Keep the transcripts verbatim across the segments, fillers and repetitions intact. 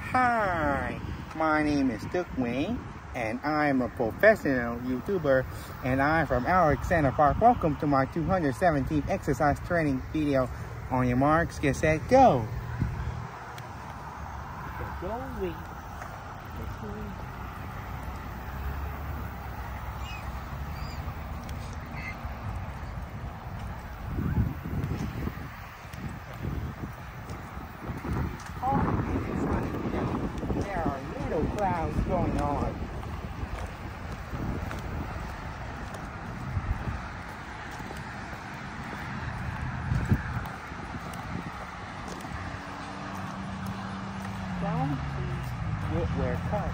Hi, my name is Duc Wayne, and I'm a professional YouTuber, and I'm from Alexander Park. Welcome to my two hundred seventeenth exercise training video. On your marks, get set, go! Go, Wayne. There are little clouds going on. Don't please get where cut.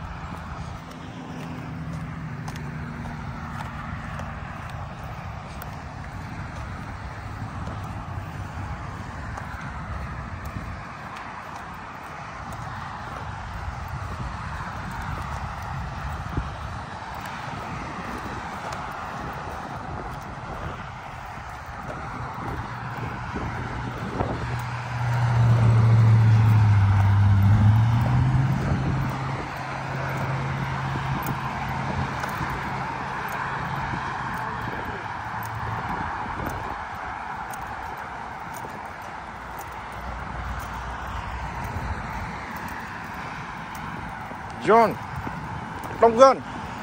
John, don't run.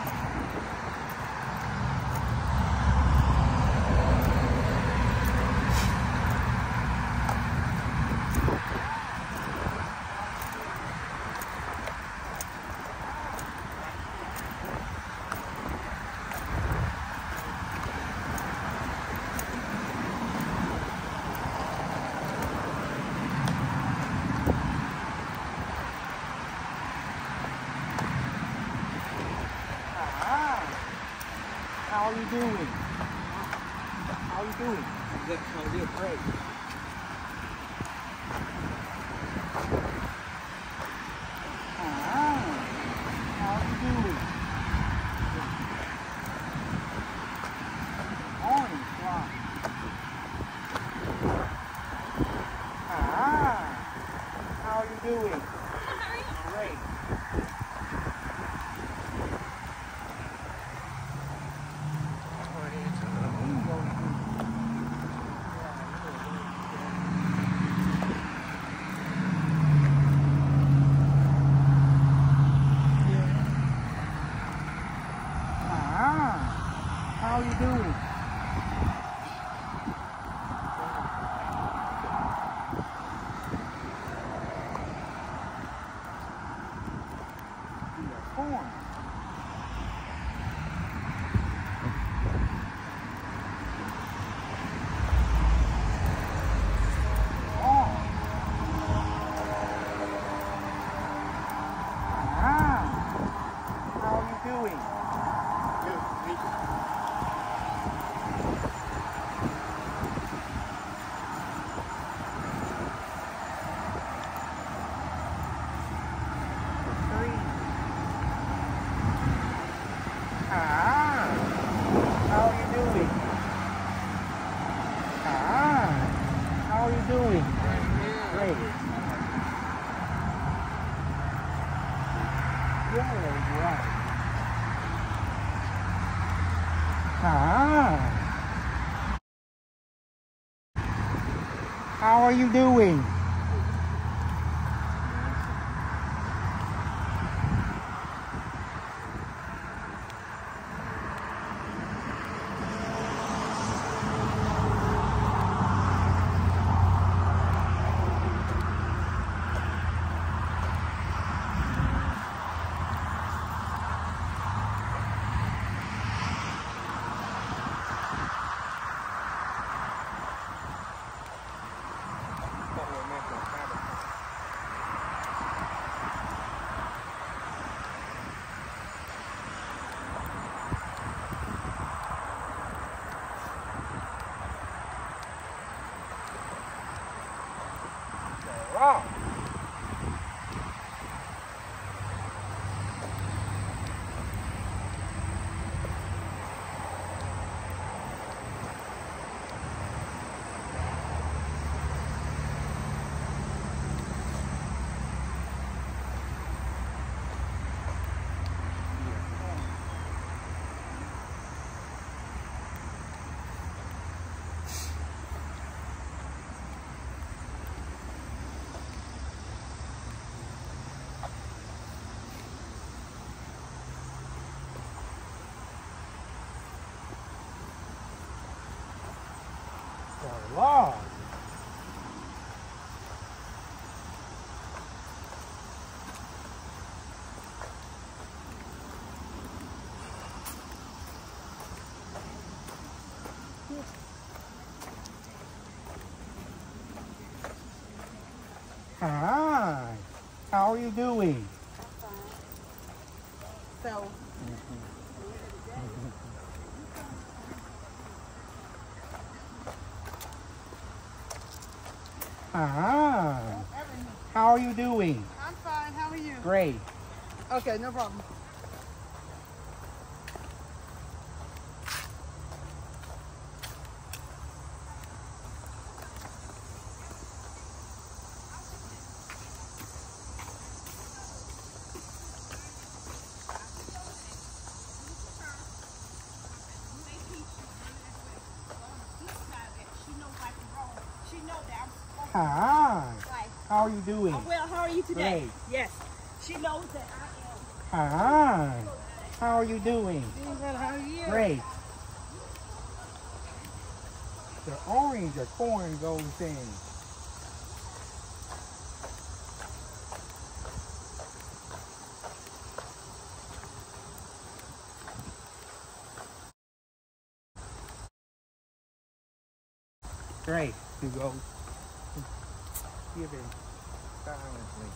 How are you doing? How are you doing? I'm good. How are you? Great. Ah, how are you doing? Morning, Rock. Ah, how are you doing? Great. How are you doing? Corn. Ah, how are you doing? Ah, how are you doing? Ah, how are you doing? Great. Yeah, right. Ah, how are you doing? How are you doing? I'm fine. So, Ah. How are you doing? I'm fine. How are you? Great. Okay, no problem. Hi. How are you doing? I'm well. How are you today? Great. Yes. She knows that I am. Hi. How are you doing? Doing well. How are you? Great. The orange or corn goes in. Great. You go. Give it silently.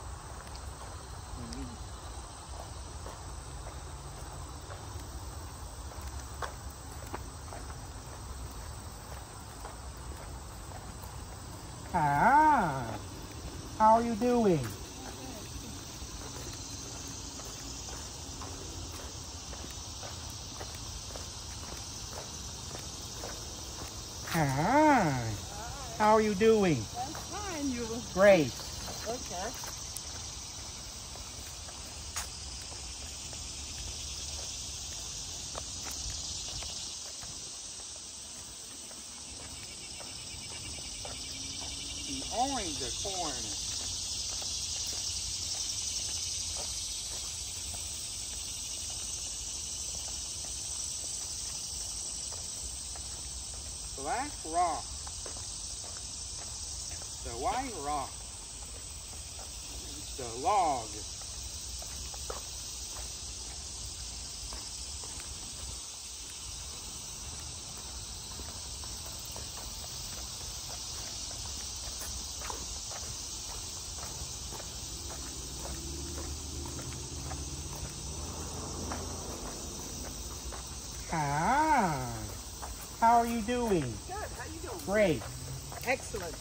Ah, how are you doing? Ah, how are you doing? I'm fine. You. Great. Okay. The orange or corn. Black rock. The white rock. The log. Ah, how are you doing? Good. How you doing? Great. Excellent.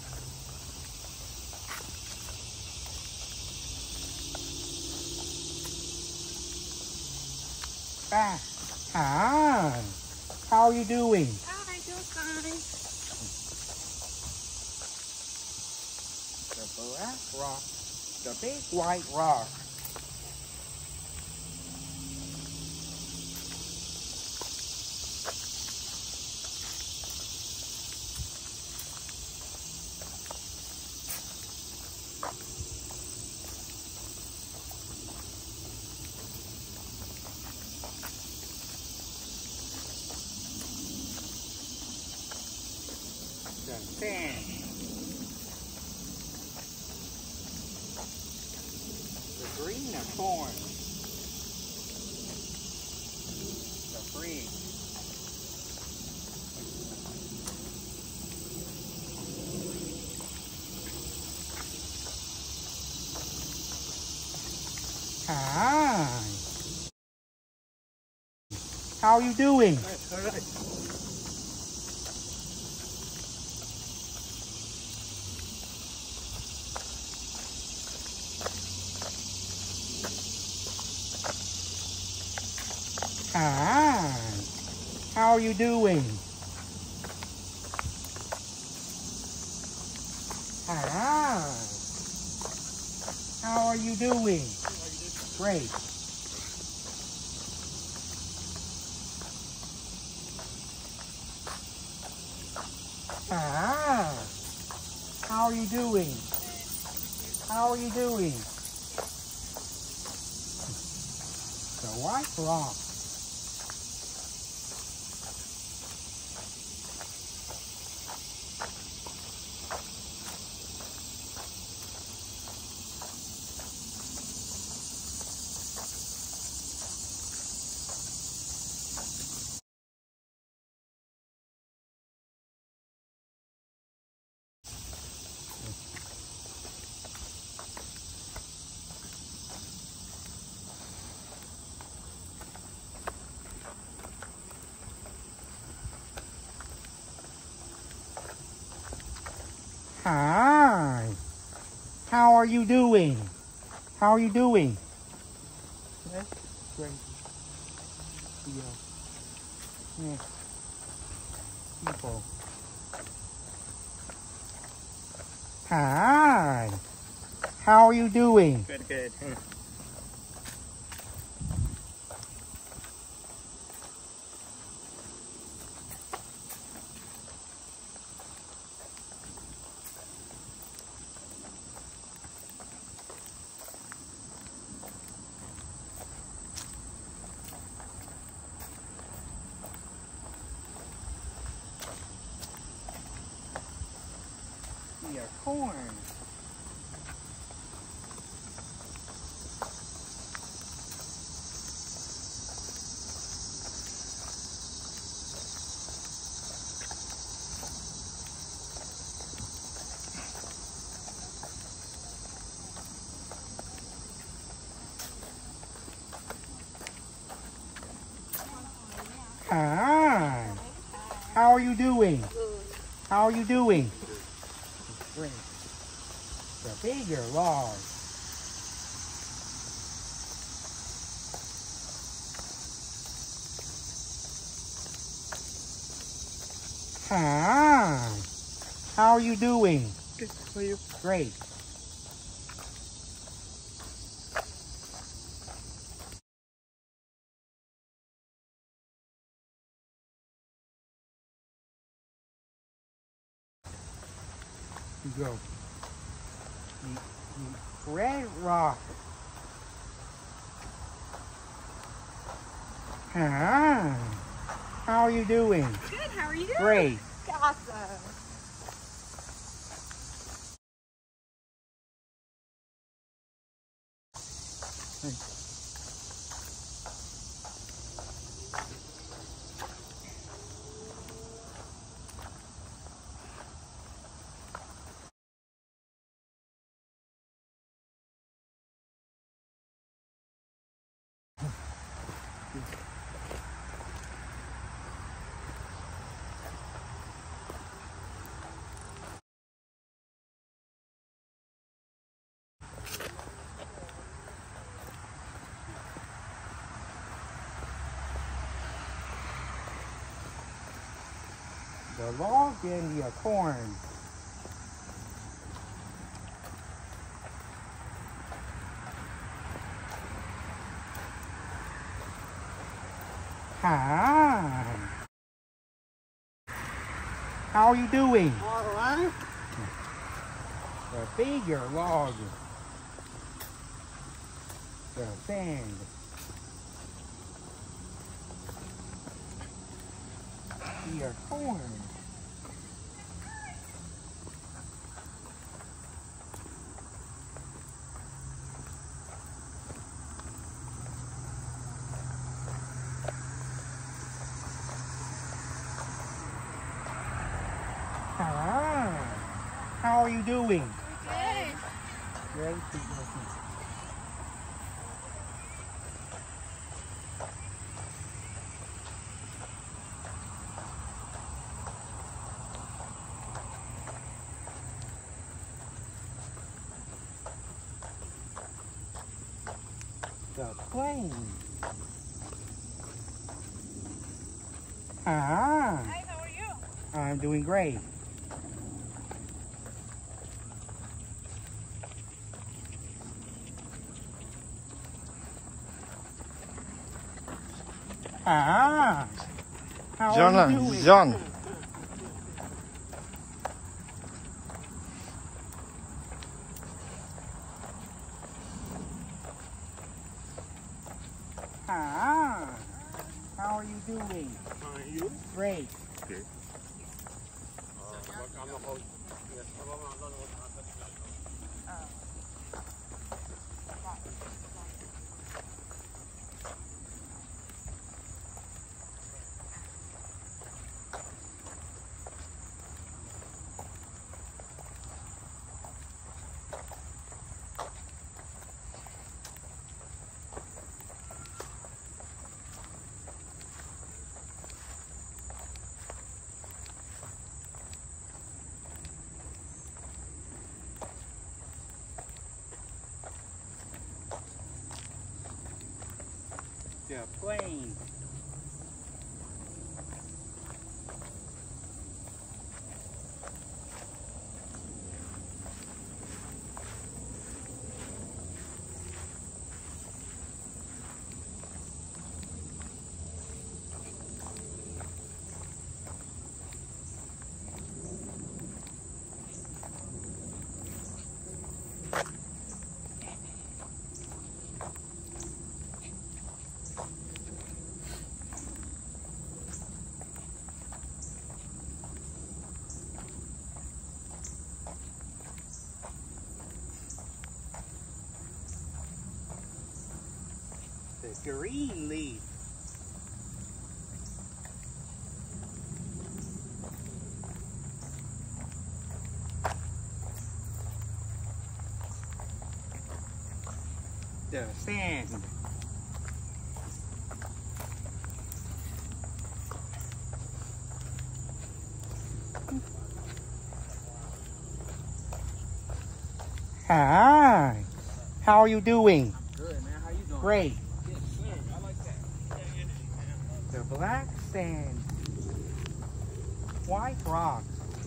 Ah, ah, how are you doing? Hi, doing fine. The black rock, the big white rock. The sand. The green of corn. The green. Hi. How are you doing? All right. Hi. How are you doing? Hi. How are you doing? Great. Ah, how are you doing? How are you doing? The white rock. Hi. How are you doing? How are you doing? That's great. Yeah. Yeah. People. Hi. How are you doing? Good, good. Yeah, corn. Hi. How are you doing? How are you doing? Great. The bigger log. Hi. How are you doing? Good, how are you? Great. You go. The, the red rock. Hi. How are you doing? Good, how are you? Great. Awesome. The log and the corn. Hi. How are you doing? All right. The bigger log. The sand. The corn. Hi. How are you doing? Good. Great. The plane. Hi. Hi, how are you? I'm doing great. Ah, how John, are you doing? John. Ah, how are you doing? Fine, you? Great. Okay. The plane. The green leaf. The sand. Hi. How are you doing? Good, man. How you doing? Great. Yes, sir. I like that. The black sand. White rocks.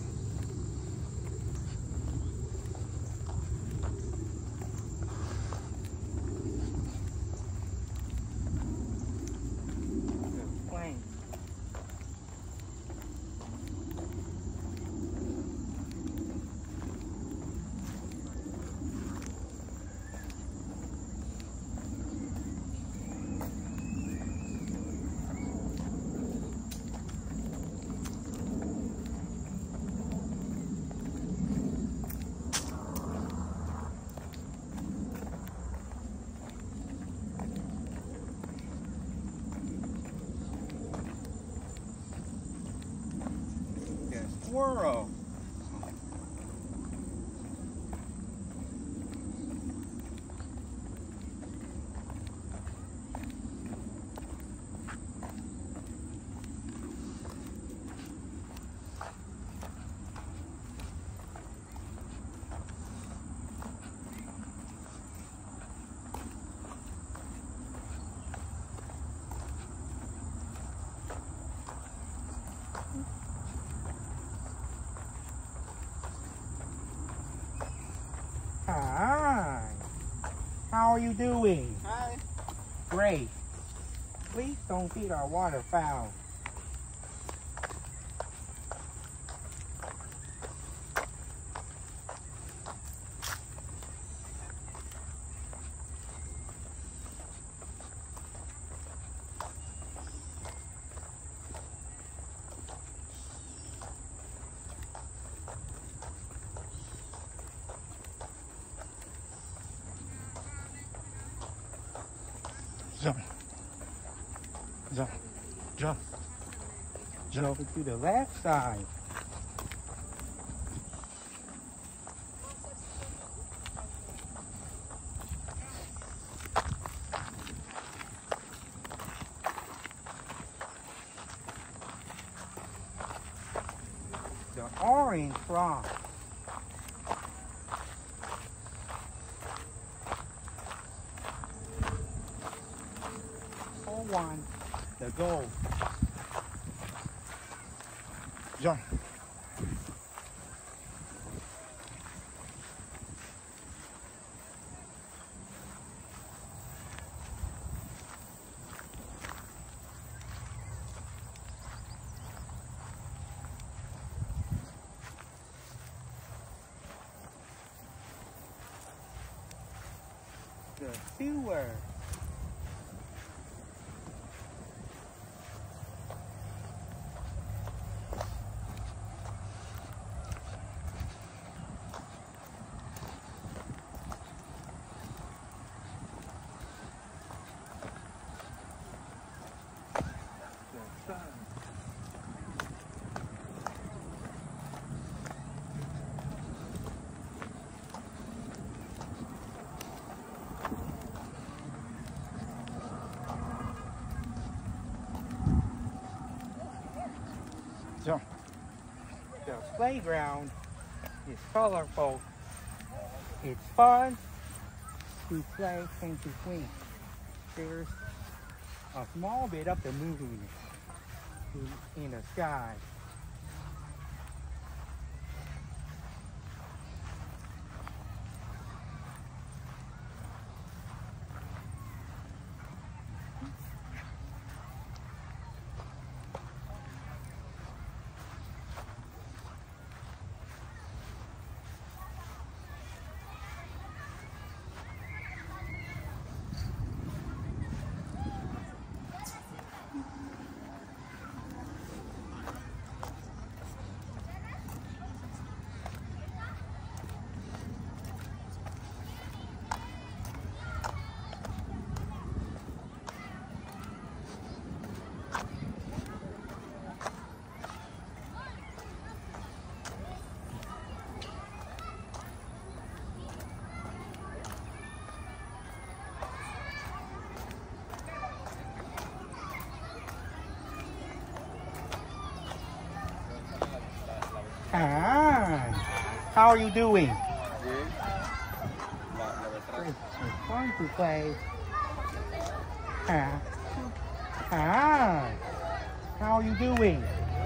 The plain. Squirrel. Hi. How are you doing? Hi. Great. Please don't feed our waterfowl. Jump. Jump. Jump. Jump over to the left side. The orange rock. One, the gold. Jump. The silver. Jump. The playground is colorful. It's fun to play and to swing. There's a small bit of the moon in the sky. Hi. How are you doing? It's fun to play. Hi. Hi. How are you doing?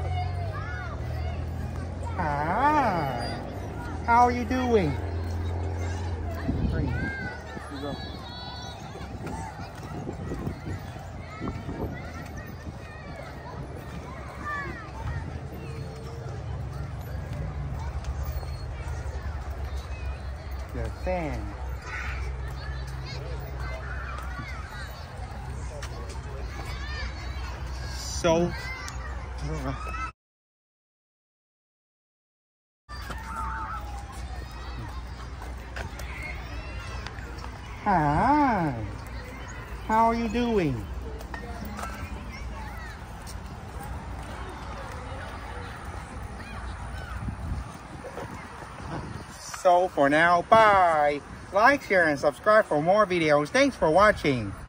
Hi. How are you doing? Three. You go. The sand. So hi. How are you doing? So for now, bye. Like, share, and subscribe for more videos. Thanks for watching.